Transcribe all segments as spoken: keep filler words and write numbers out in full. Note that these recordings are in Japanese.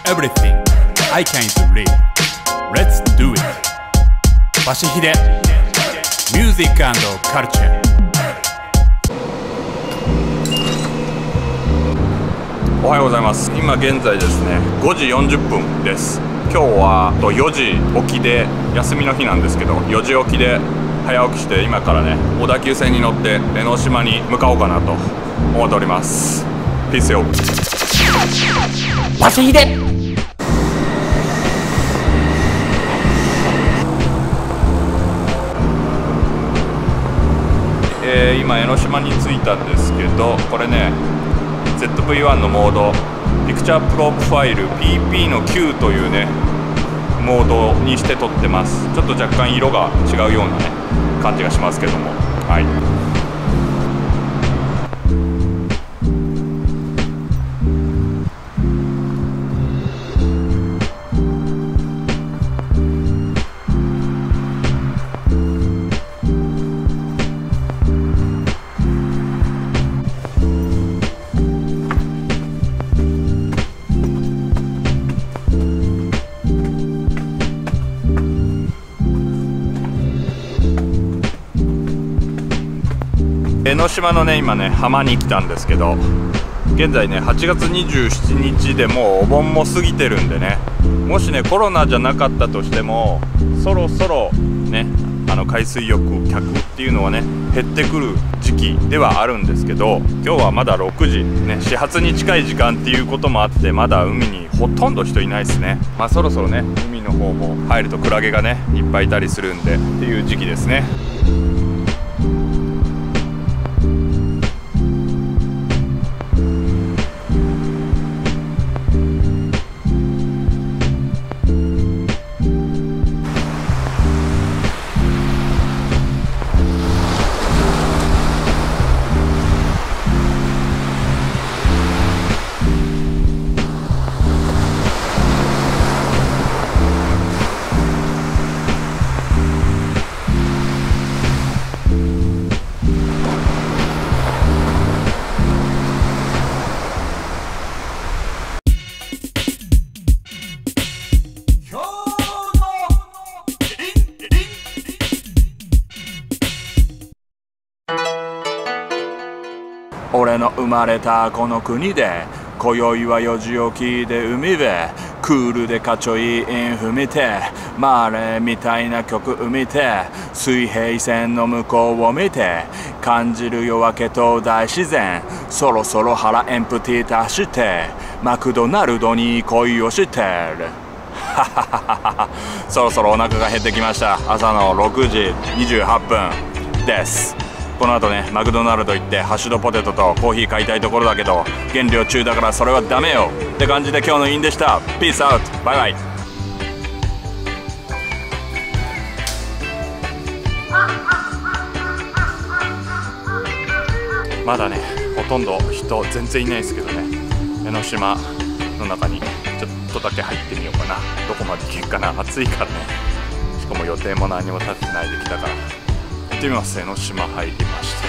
everything I can read. Let's do it. バシヒデ Music and Culture。 おはようございます。今現在ですねごじよんじゅっぷんです。今日はよじ起きで、休みの日なんですけどよじ起きで早起きして、今からね小田急線に乗って江ノ島に向かおうかなと思っております。ピースよ。 バシヒデ。 えー、今江ノ島に着いたんですけど、これね ゼットブイワン のモード、ピクチャープロファイル ピーピー のきゅうというねモードにして撮ってます。ちょっと若干色が違うようなね感じがしますけども、はい。江ノ島のね今ね浜に来たんですけど、現在ねはちがつにじゅうしちにちでもうお盆も過ぎてるんでね、もしねコロナじゃなかったとしてもそろそろねあの海水浴客っていうのはね減ってくる時期ではあるんですけど、今日はまだろくじね、始発に近い時間っていうこともあってまだ海にほとんど人いないですね。まあそろそろね海の方も入るとクラゲがねいっぱいいたりするんでっていう時期ですね。 俺の生まれたこの国で今宵はよじ起きで海辺クールでかっちょいいインフ見てマーレみたいな曲見て水平線の向こうを見て感じる夜明けと大自然、そろそろ腹エンプティー足してマクドナルドに恋をしてるそろそろお腹が減ってきました。朝のろくじにじゅうはっぷんです。この後ねマクドナルド行ってハッシュドポテトとコーヒー買いたいところだけど減量中だからそれはダメよって感じで今日のインでした。ピースアウト、バイバイ。まだねほとんど人全然いないですけどね、江ノ島の中にちょっとだけ入ってみようかな。どこまで行けるかな、暑いからね。しかも予定も何も立ってないで来たから行ってみます。江ノ島入りました。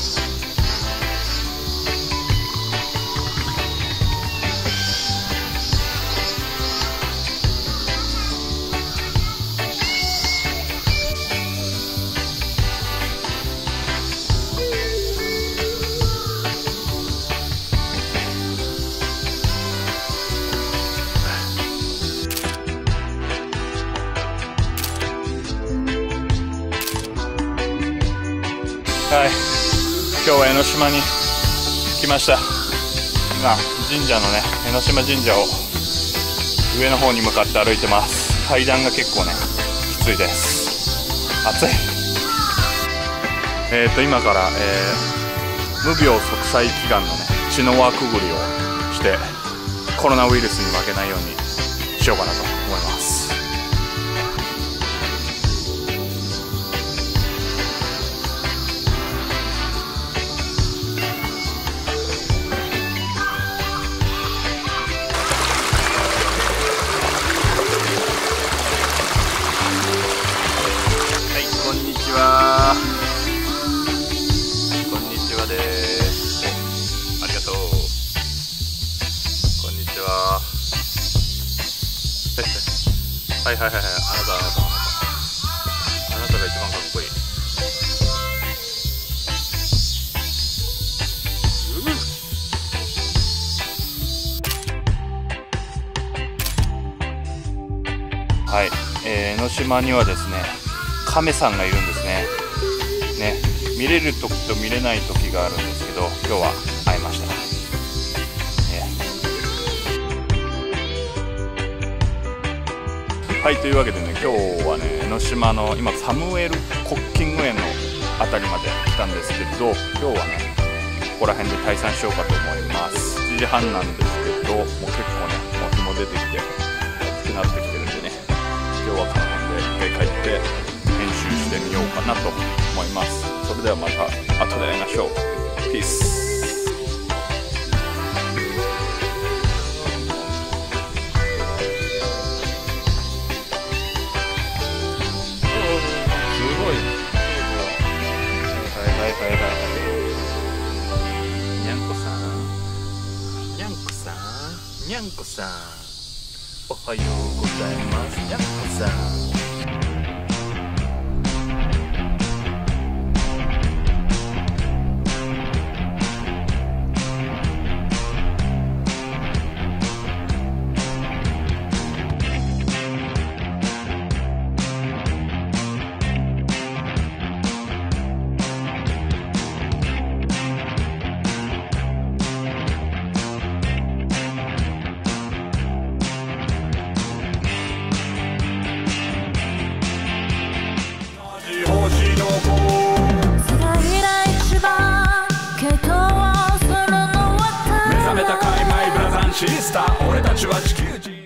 はい、今日は江ノ島に来ました。今神社のね江ノ島神社を上の方に向かって歩いてます。階段が結構ねきついです。暑い。えーと今から、えー、無病息災祈願のね血の輪くぐりをしてコロナウイルスに負けないようにしようかなと思います。 はいはいはいはい、あなたあなたあなたあなたが一番かっこいい。はい、えー、江ノ島にはですね亀さんがいるんですね。ね、見れる時と見れない時があるんですけど、今日は会えました、ね、はい、というわけでね、今日はね江ノ島の今サムエルコッキング園のあたりまで来たんですけど、今日はねここら辺で退散しようかと思います。しちじはんなんですけど、もう結構ねもう日も出てきて暑くなってきてるんでね、今日はこの辺で一回帰って編集してみようかなと思います。それではまた後で会いましょう。ピース。すごい。はいはいはいはいはい。にゃんこさん、にゃんこさん、にゃんこさん、おはようございます、にゃんこさん。 世界で一番傾倒するのは目覚めた界隈ブラザーシスター、俺たちは地球人。